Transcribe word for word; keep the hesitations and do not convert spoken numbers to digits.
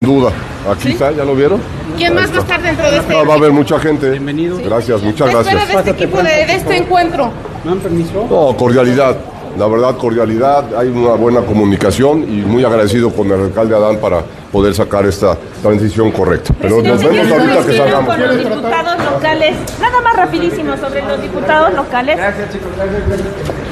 Duda, aquí ¿sí? Está, ¿ya lo vieron? ¿Quién más va a estar dentro de este? Ah, va a haber mucha gente. Bienvenido. Gracias, sí. muchas ¿Qué gracias. espera de este equipo, de, de este encuentro? ¿Me dan permiso? No, cordialidad. La verdad, cordialidad, hay una buena comunicación y muy agradecido con el alcalde Adán para poder sacar esta transición correcta. Pero nos vemos ahorita que salgamos. Con los diputados locales, nada más rapidísimo sobre los diputados locales. Gracias, chicos. Gracias, gracias.